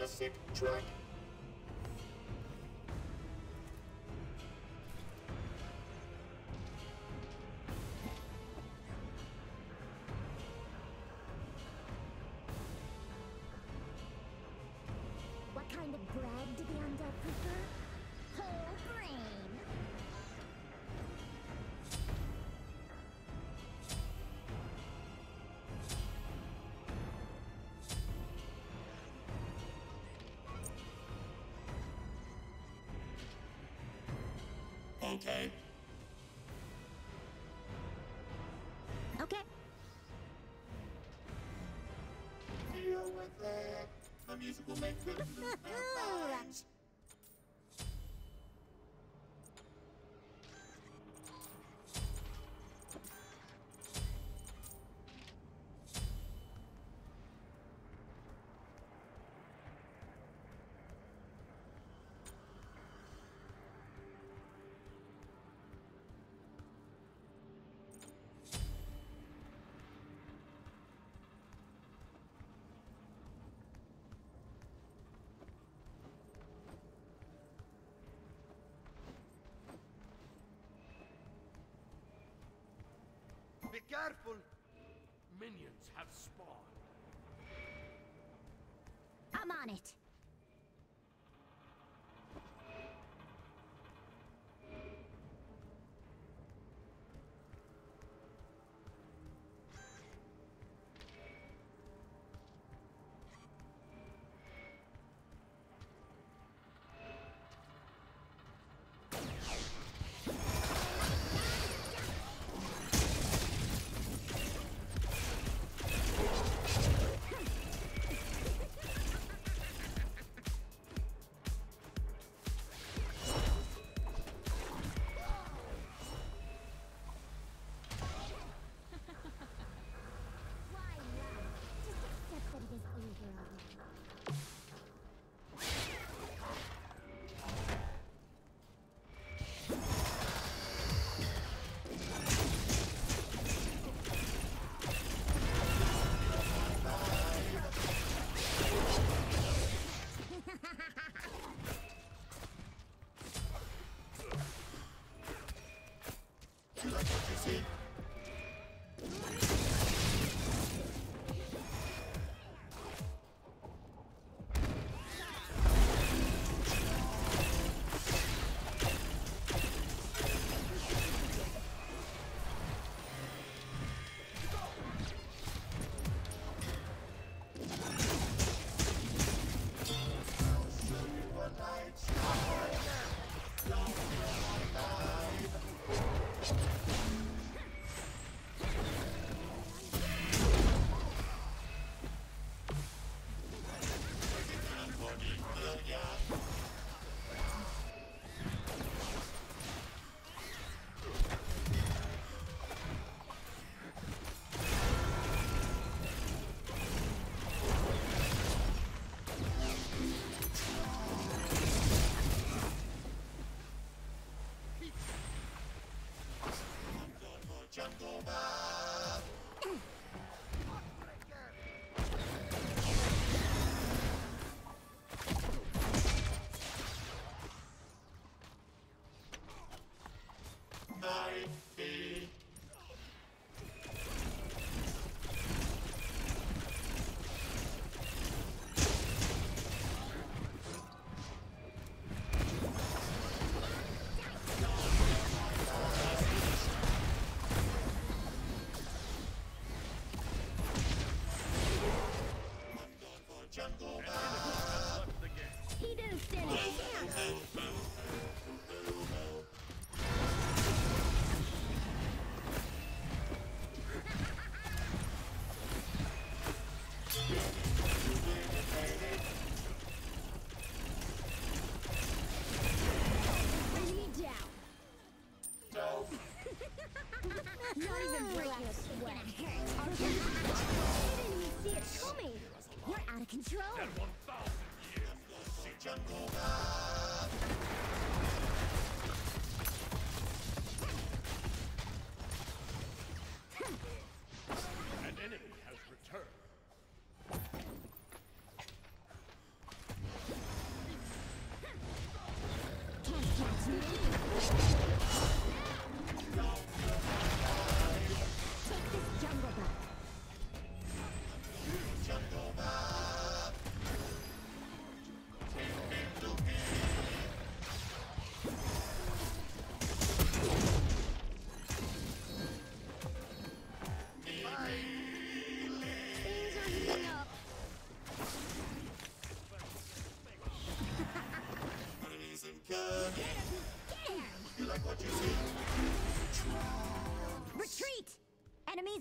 a sick track. What kind of bread do the undead prefer? Whole grain. Okay. Okay. Deal with it. The music will make them lose their minds. Be careful! Minions have spawned. I'm on it. Not even breaking a sweat. Didn't even see it coming. We're out of control. That 1,000 years see jungle. An enemy has returned.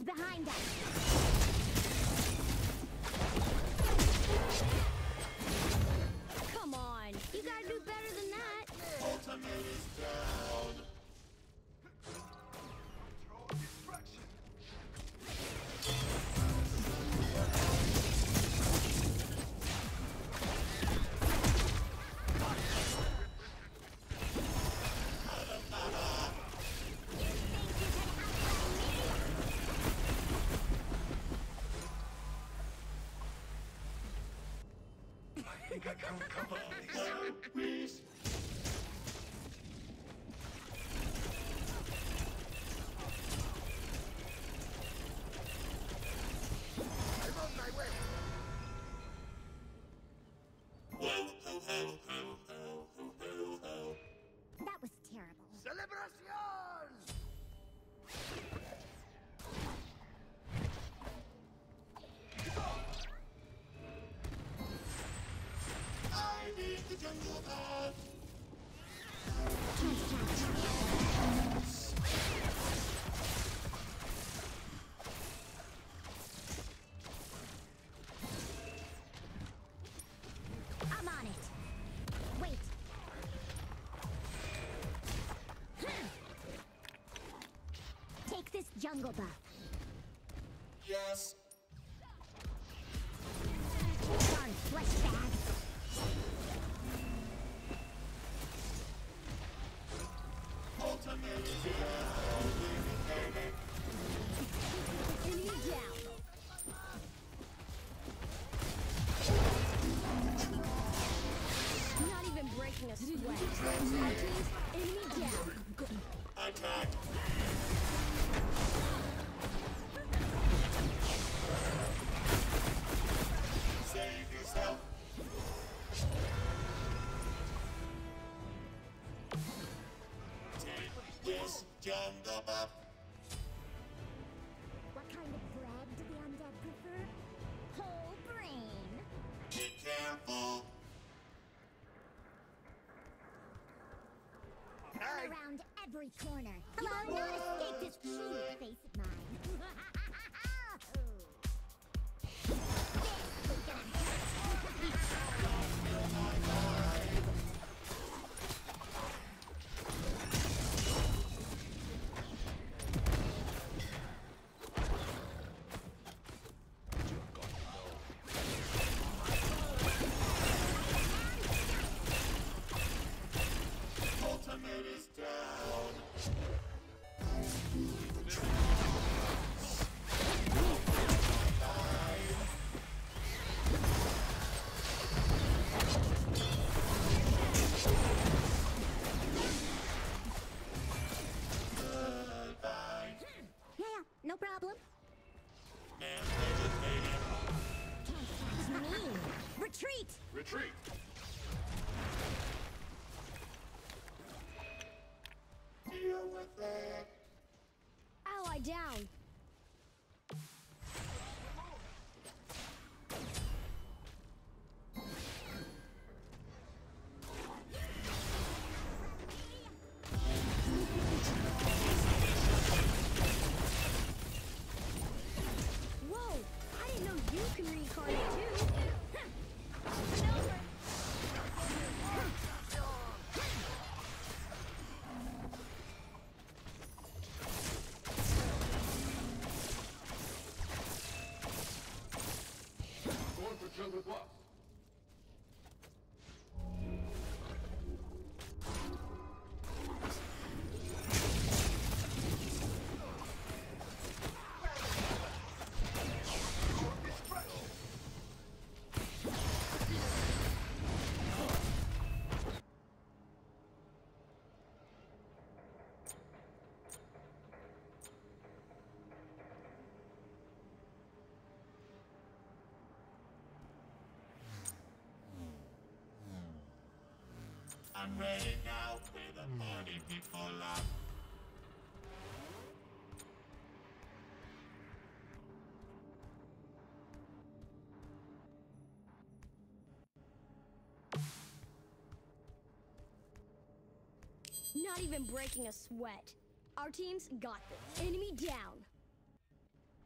is behind us. Come on, you gotta do better than that. Ultimate is down. Come on. Please. I'm on my way. Whoa, ho, ho, ho, ho, ho, ho, ho. That was terrible. Celebración! I need the jungle path. I'm on it. Wait. Take this jungle buff. Yes. Darn flesh bag. Ultimate is down. Enemy down. Not even breaking a sweat. Enemy down. Attack. Save yourself. Take this jungle buff. What kind of bread do the undead prefer? Whole brain. Be careful. Hey! Around every corner. You will not escape this cheap face of mine. This is gonna Ultimate is down. Goodbye. Yeah, no problem. Man vegetated. Can't catch me. Retreat! Retreat! Deal with it. Ally down. Whoa! I didn't know you can reincarnate too. Going for jungle buff. I'm ready now with the party people up. Not even breaking a sweat. Our team's got this. Enemy down.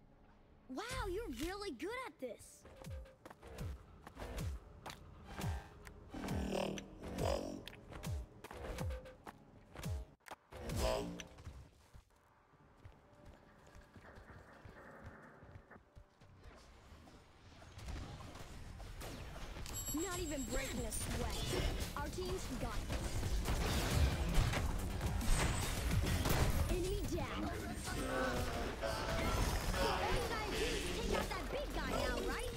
Wow, you're really good at this. Not even breaking a sweat. Our team's got this. Enemy down. All you guys do is take out that big guy now, right?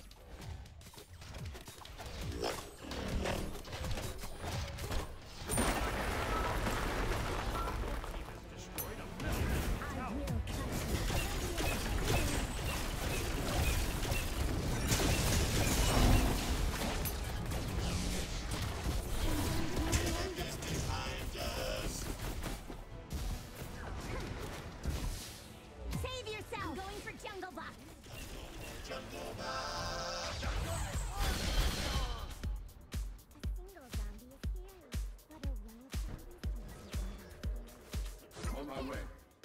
On my way.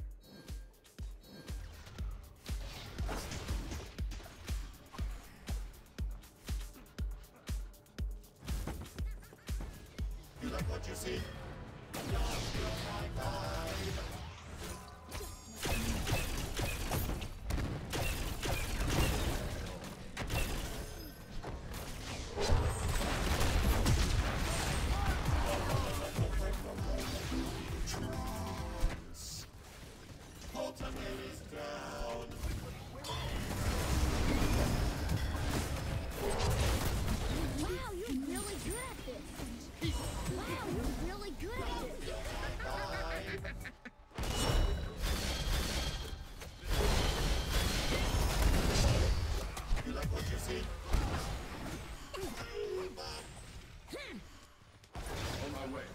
You like what you see? On my way.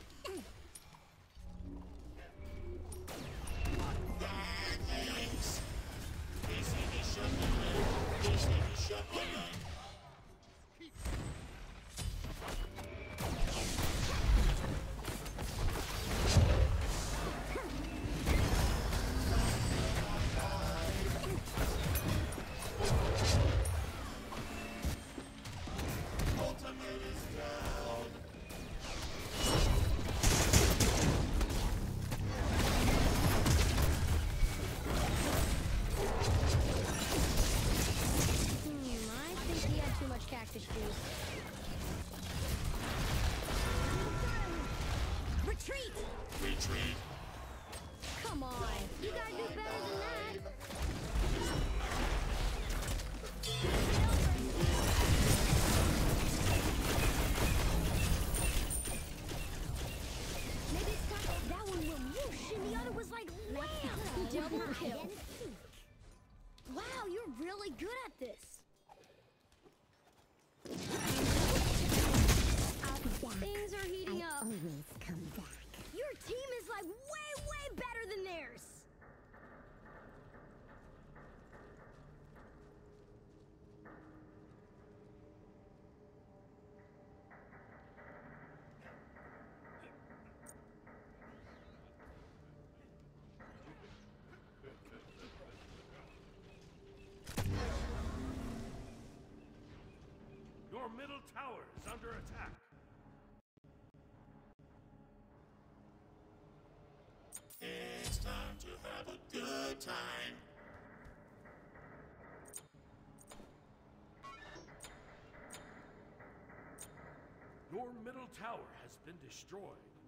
Cactus juice. Retreat! Retreat. Come on, you gotta do better than that. Maybe it's time. That one went whoosh, and the other was like wham! Double kill. Wow, you're really good at this. Things are heating up. Always come back. Your team is like way better than theirs. Your middle tower is under attack. It's time to have a good time. Your middle tower has been destroyed.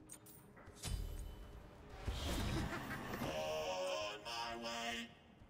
On my way.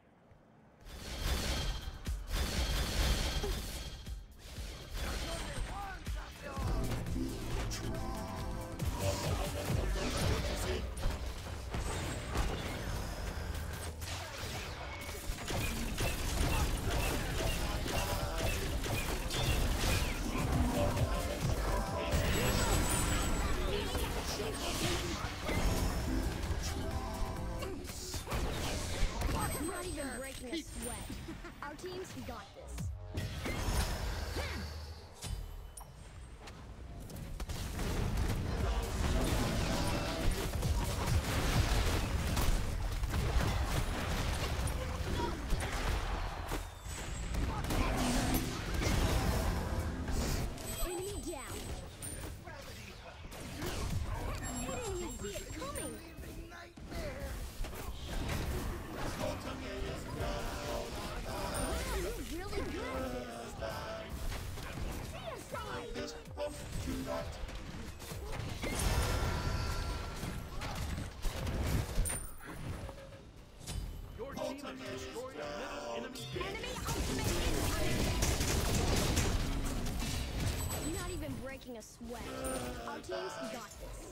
Not even breaking a sweat. Our team's got this. Destroy the middle enemy base. Enemy ultimate incoming! Not even breaking a sweat. Our team's got this.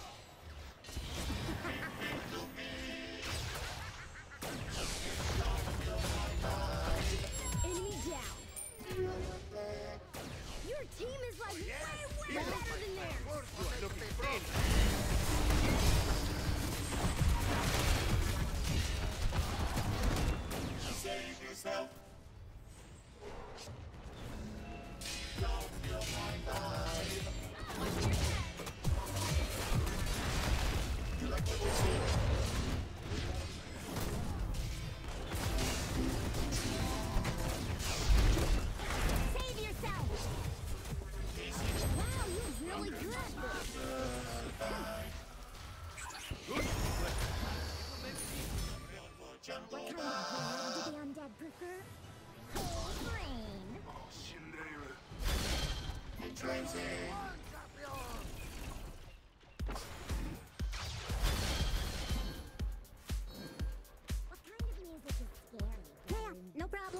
Enemy down. Your team is like way better than theirs. Save yourself. Don't feel my vibe. You like what you see? Save yourself. Wow, you're really good at this. What kind of world do the undead prefer? Whole grain. Tracy. What kind of music is scary? Yeah, no problem.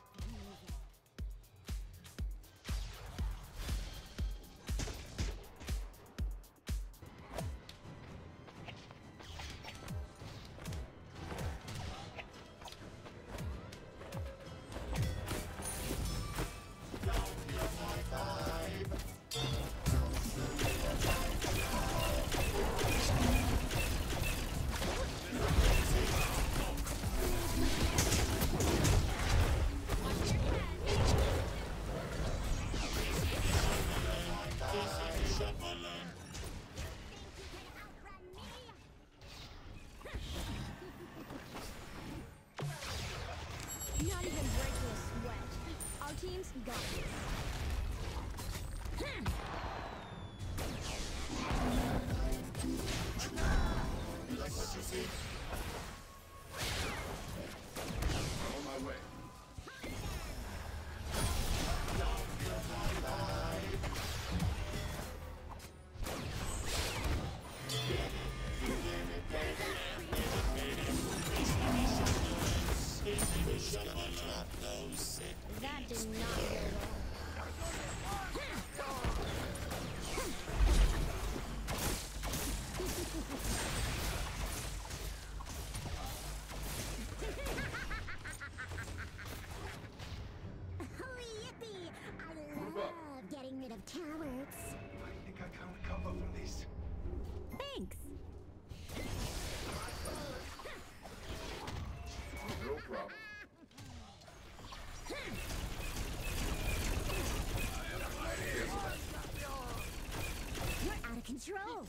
Not even breaking a sweat. Our team's got this. You like what you see? On my way. That did not go well. Oh, yippee! I love getting rid of cowards. I think I can recover from this. Thanks. No problem. You're out of control.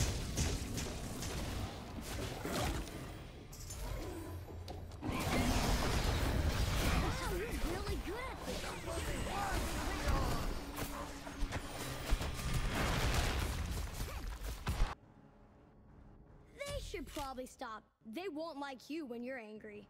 Wow, you're really good at this. They should probably stop. They won't like you when you're angry.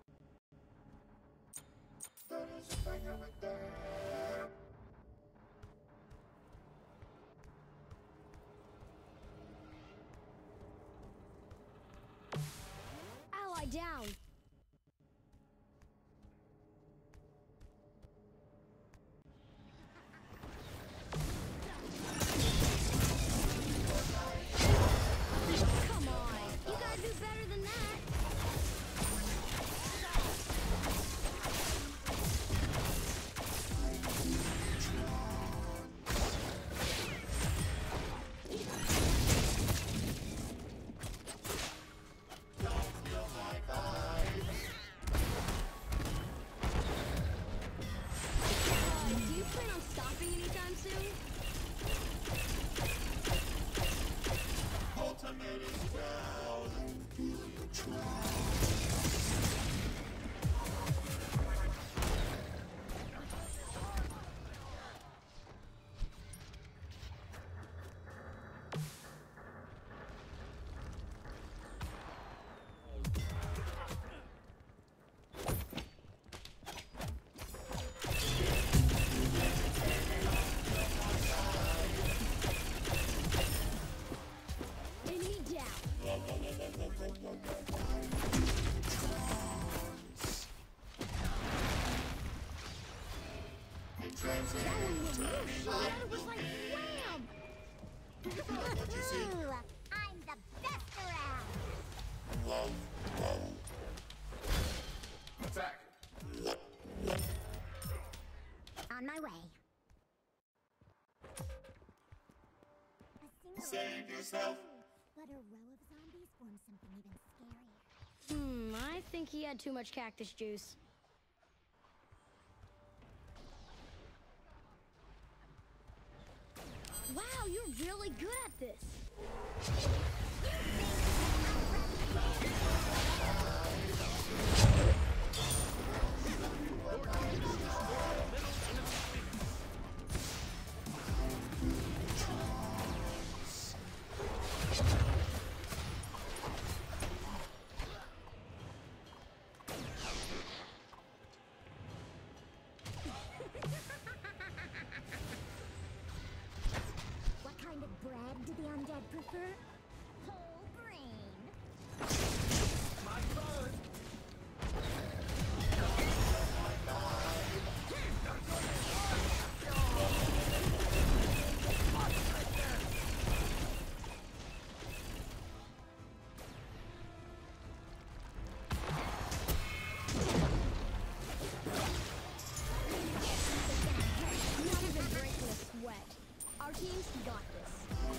Ally down. Come on, you gotta do better than that. was like wham! What you see? I'm the best around. Attack! On my way. Save yourself. But a row of zombies forms something even scarier. I think he had too much cactus juice. Wow, you're really good at this. What kind of bread do the undead prefer? Whole grain. My son! Not even breaking a sweat. Our team's got this.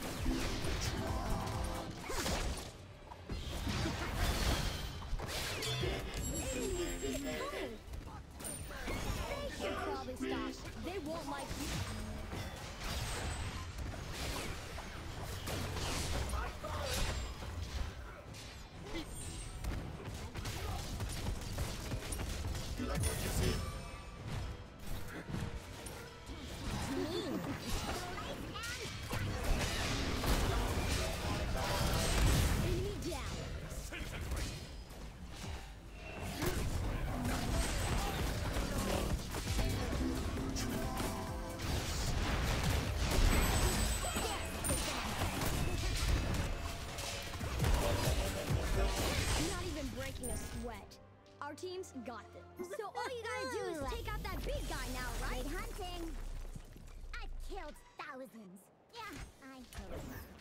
They should probably stop. They won't like you. You like what you see? Enemy down. Not even breaking a sweat. Our team's got this. So all you gotta do is take out that big guy now, right? Hunting. I've killed thousands. Yeah, I hope.